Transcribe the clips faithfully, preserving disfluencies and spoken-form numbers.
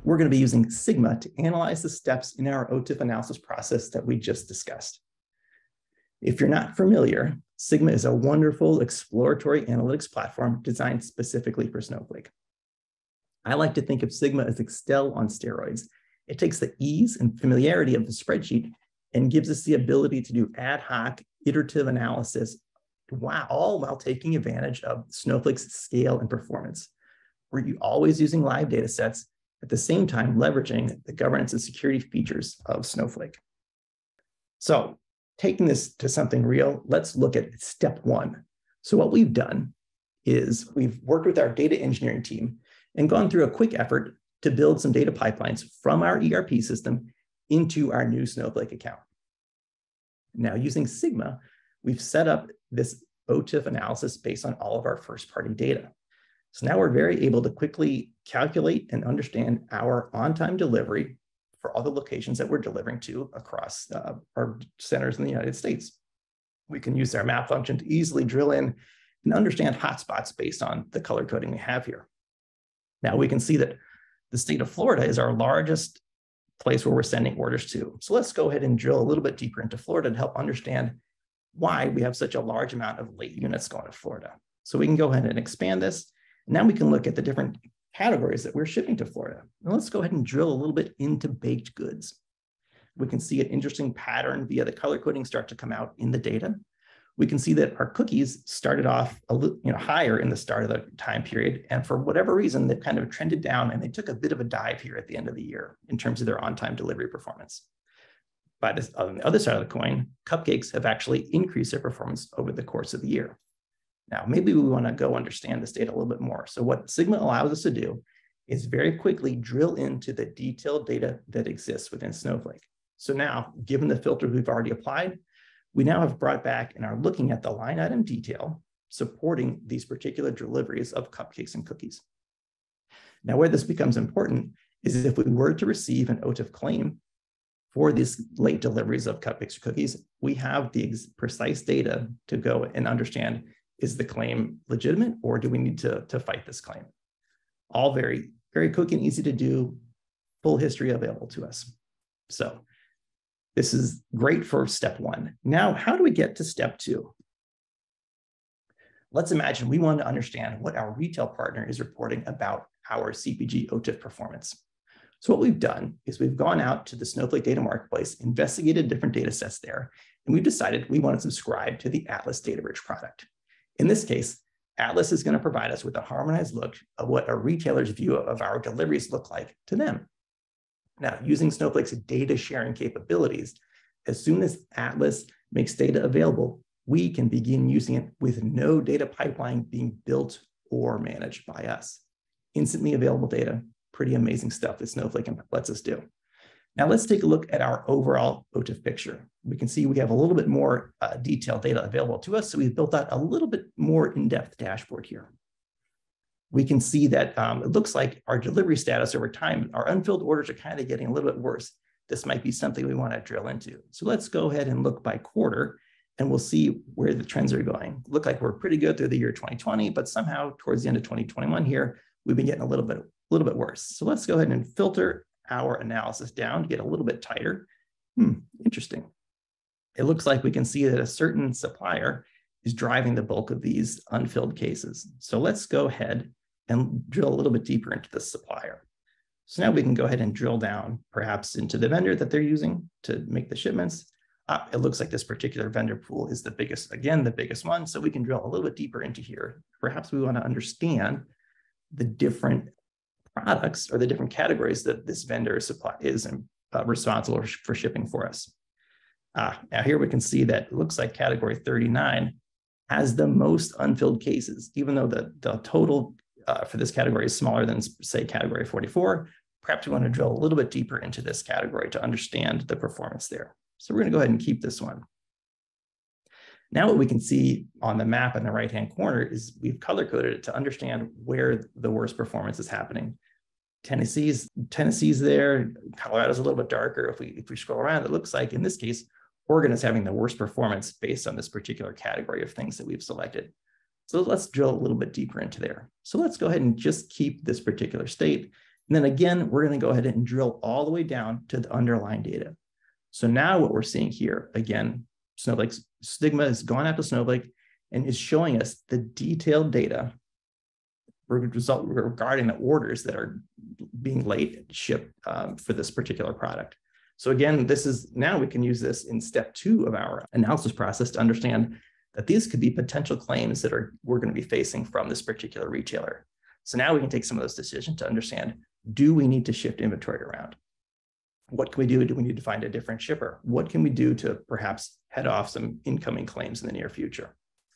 we're going to be using Sigma to analyze the steps in our O T I F analysis process that we just discussed. If you're not familiar, Sigma is a wonderful exploratory analytics platform designed specifically for Snowflake. I like to think of Sigma as Excel on steroids. It takes the ease and familiarity of the spreadsheet and gives us the ability to do ad hoc, iterative analysis, while, all while taking advantage of Snowflake's scale and performance. We're always using live data sets, at the same time leveraging the governance and security features of Snowflake. So taking this to something real, let's look at step one. So what we've done is we've worked with our data engineering team and gone through a quick effort to build some data pipelines from our E R P system into our new Snowflake account. Now, using Sigma, we've set up this O T I F analysis based on all of our first-party data. So now we're very able to quickly calculate and understand our on-time delivery for all the locations that we're delivering to across uh, our centers in the United States. We can use our map function to easily drill in and understand hotspots based on the color coding we have here. Now we can see that the state of Florida is our largest place where we're sending orders to. So let's go ahead and drill a little bit deeper into Florida to help understand why we have such a large amount of late units going to Florida. So we can go ahead and expand this. Now we can look at the different categories that we're shipping to Florida. Now let's go ahead and drill a little bit into baked goods. We can see an interesting pattern via the color coding start to come out in the data. We can see that our cookies started off a little, you know, higher in the start of the time period. And for whatever reason, they've kind of trended down and they took a bit of a dive here at the end of the year in terms of their on-time delivery performance. By this, on the other side of the coin, cupcakes have actually increased their performance over the course of the year. Now, maybe we want to go understand this data a little bit more. So what Sigma allows us to do is very quickly drill into the detailed data that exists within Snowflake. So now, given the filter we've already applied, we now have brought back and are looking at the line item detail supporting these particular deliveries of cupcakes and cookies. Now, where this becomes important is if we were to receive an O T I F claim for these late deliveries of cupcakes or cookies, we have the precise data to go and understand, is the claim legitimate or do we need to, to fight this claim? All very, very quick and easy to do, full history available to us. So this is great for step one. Now, how do we get to step two? Let's imagine we want to understand what our retail partner is reporting about our C P G O T I F performance. So what we've done is we've gone out to the Snowflake Data Marketplace, investigated different data sets there, and we've decided we want to subscribe to the Atlas Data Bridge product. In this case, Atlas is going to provide us with a harmonized look of what a retailer's view of our deliveries look like to them. Now, using Snowflake's data sharing capabilities, as soon as Atlas makes data available, we can begin using it with no data pipeline being built or managed by us. Instantly available data, pretty amazing stuff that Snowflake lets us do. Now let's take a look at our overall O T I F picture. We can see we have a little bit more uh, detailed data available to us, so we've built out a little bit more in-depth dashboard here. We can see that um, it looks like our delivery status over time, our unfilled orders are kind of getting a little bit worse. This might be something we want to drill into. So let's go ahead and look by quarter, and we'll see where the trends are going. Look like we're pretty good through the year twenty twenty, but somehow towards the end of twenty twenty-one here, we've been getting a little bit, a little bit worse. So let's go ahead and filter our analysis down to get a little bit tighter. Hmm, interesting. It looks like we can see that a certain supplier is driving the bulk of these unfilled cases. So let's go ahead and drill a little bit deeper into this supplier. So now we can go ahead and drill down perhaps into the vendor that they're using to make the shipments. Uh, it looks like this particular vendor pool is the biggest, again, the biggest one. So we can drill a little bit deeper into here. Perhaps we want to understand the different products or the different categories that this vendor supply is uh, responsible for shipping for us. Uh, now here we can see that it looks like category thirty-nine has the most unfilled cases, even though the, the total uh, for this category is smaller than, say, category forty-four. Perhaps we want to drill a little bit deeper into this category to understand the performance there. So we're going to go ahead and keep this one. Now what we can see on the map in the right-hand corner is we've color-coded it to understand where the worst performance is happening. Tennessee's, Tennessee's there, Colorado's a little bit darker. If we, if we scroll around, it looks like in this case, Oregon is having the worst performance based on this particular category of things that we've selected. So let's drill a little bit deeper into there. So let's go ahead and just keep this particular state And then again, we're going to go ahead and drill all the way down to the underlying data. So now what we're seeing here, again, Snowflake's Stigma has gone out to Snowflake and is showing us the detailed data result regarding the orders that are being late shipped um, for this particular product. So again, this is now we can use this in step two of our analysis process to understand that these could be potential claims that are we're going to be facing from this particular retailer. So now we can take some of those decisions to understand, do we need to shift inventory around? What can we do? Do we need to find a different shipper? What can we do to perhaps head off some incoming claims in the near future?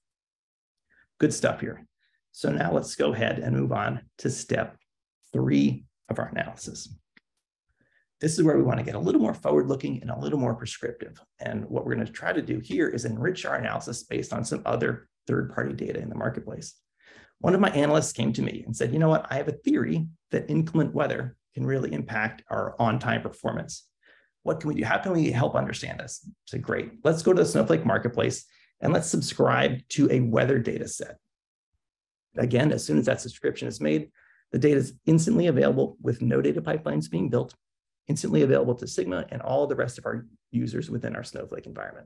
Good stuff here. So now let's go ahead and move on to step three of our analysis. This is where we want to get a little more forward-looking and a little more prescriptive. And what we're going to try to do here is enrich our analysis based on some other third-party data in the marketplace. One of my analysts came to me and said, you know what, I have a theory that inclement weather can really impact our on-time performance. What can we do? How can we help understand this? I said, great, let's go to the Snowflake marketplace and let's subscribe to a weather data set. Again, as soon as that subscription is made, the data is instantly available with no data pipelines being built, instantly available to Sigma and all the rest of our users within our Snowflake environment.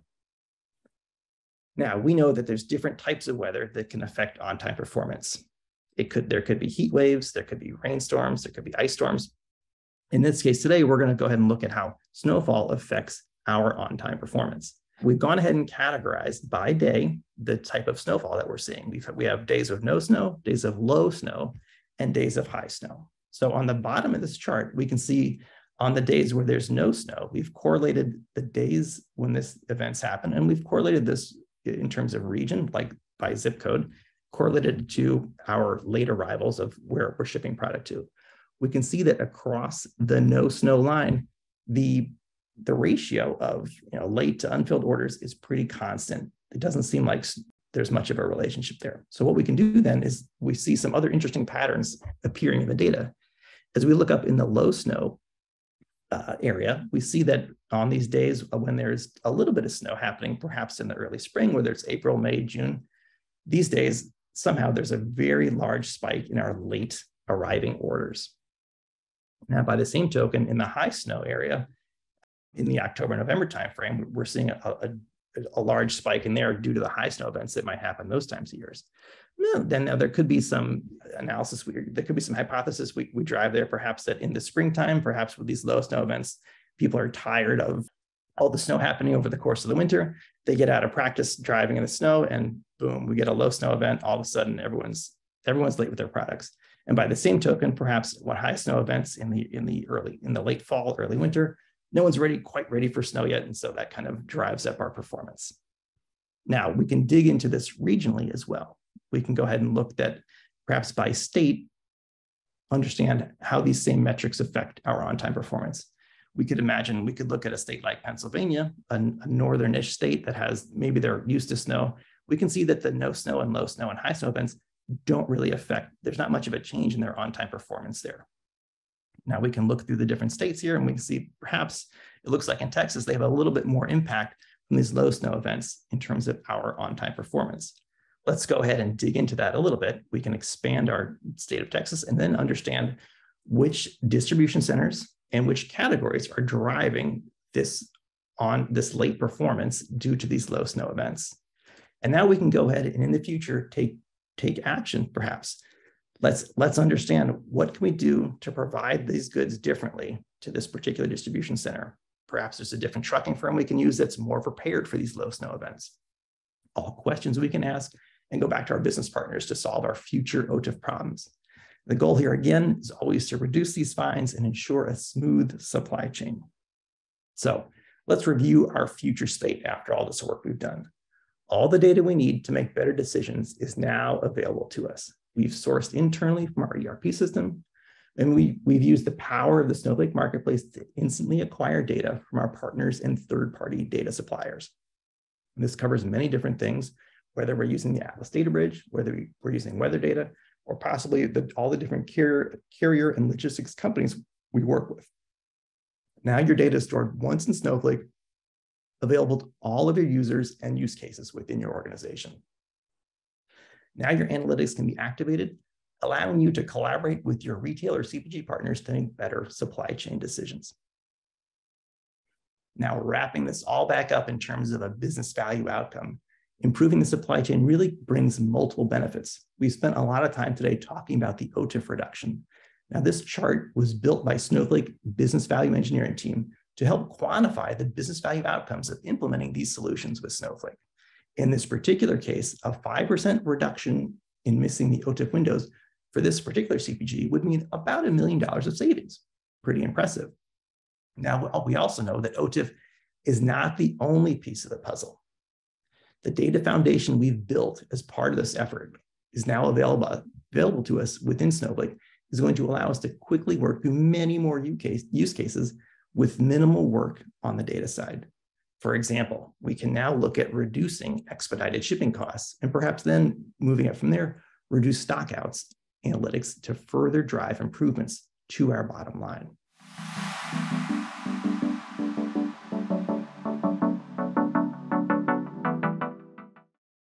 Now, we know that there's different types of weather that can affect on-time performance. It could, there could be heat waves, there could be rainstorms, there could be ice storms. In this case today, we're going to go ahead and look at how snowfall affects our on-time performance. We've gone ahead and categorized by day the type of snowfall that we're seeing. We've, we have days of no snow, days of low snow, and days of high snow. So on the bottom of this chart, we can see on the days where there's no snow, we've correlated the days when this events happen, and we've correlated this in terms of region, like by zip code, correlated to our late arrivals of where we're shipping product to. We can see that across the no snow line, the, the ratio of you know, late to unfilled orders is pretty constant. It doesn't seem like there's much of a relationship there. So what we can do then is we see some other interesting patterns appearing in the data. As we look up in the low snow uh, area, we see that on these days when there's a little bit of snow happening, perhaps in the early spring, whether it's April, May, June, these days, somehow there's a very large spike in our late arriving orders. Now, by the same token, in the high snow area, in the October, November timeframe, we're seeing a, a, a large spike in there due to the high snow events that might happen those times of years. No, then now there could be some analysis, we, there could be some hypothesis we, we drive there, perhaps that in the springtime, perhaps with these low snow events, people are tired of all the snow happening over the course of the winter. They get out of practice driving in the snow and boom, we get a low snow event. All of a sudden, everyone's everyone's late with their products. And by the same token, perhaps what high snow events in the in the early in the late fall, early winter, no one's ready quite ready for snow yet, and so that kind of drives up our performance. Now we can dig into this regionally as well. We can go ahead and look at perhaps by state, understand how these same metrics affect our on-time performance. We could imagine we could look at a state like Pennsylvania, a, a northern-ish state that has maybe they're used to snow. We can see that the no snow and low snow and high snow events don't really affect, there's not much of a change in their on-time performance there. Now we can look through the different states here and we can see perhaps it looks like in Texas, they have a little bit more impact from these low snow events in terms of our on-time performance. Let's go ahead and dig into that a little bit. We can expand our state of Texas and then understand which distribution centers and which categories are driving this on this late performance due to these low snow events. And now we can go ahead and in the future take, take action perhaps. Let's, let's understand what can we do to provide these goods differently to this particular distribution center. Perhaps there's a different trucking firm we can use that's more prepared for these low snow events. All questions we can ask and go back to our business partners to solve our future O T I F problems. The goal here again is always to reduce these fines and ensure a smooth supply chain. So let's review our future state after all this work we've done. All the data we need to make better decisions is now available to us. We've sourced internally from our E R P system, and we, we've used the power of the Snowflake marketplace to instantly acquire data from our partners and third-party data suppliers. And this covers many different things, whether we're using the Atlas Data Bridge, whether we're using weather data, or possibly the, all the different carrier, carrier and logistics companies we work with. Now your data is stored once in Snowflake, available to all of your users and use cases within your organization. Now your analytics can be activated allowing you to collaborate with your retailer C P G partners to make better supply chain decisions. Now, wrapping this all back up in terms of a business value outcome, improving the supply chain really brings multiple benefits. We spent a lot of time today talking about the O T I F reduction. Now, this chart was built by Snowflake Business Value Engineering team to help quantify the business value outcomes of implementing these solutions with Snowflake. In this particular case, a five percent reduction in missing the O T I F windows for this particular C P G would mean about a million dollars of savings. Pretty impressive. Now, we also know that O T I F is not the only piece of the puzzle. The data foundation we've built as part of this effort is now available, available to us within Snowflake, is going to allow us to quickly work through many more use cases with minimal work on the data side. For example, we can now look at reducing expedited shipping costs and perhaps then moving up from there, reduce stockouts analytics to further drive improvements to our bottom line.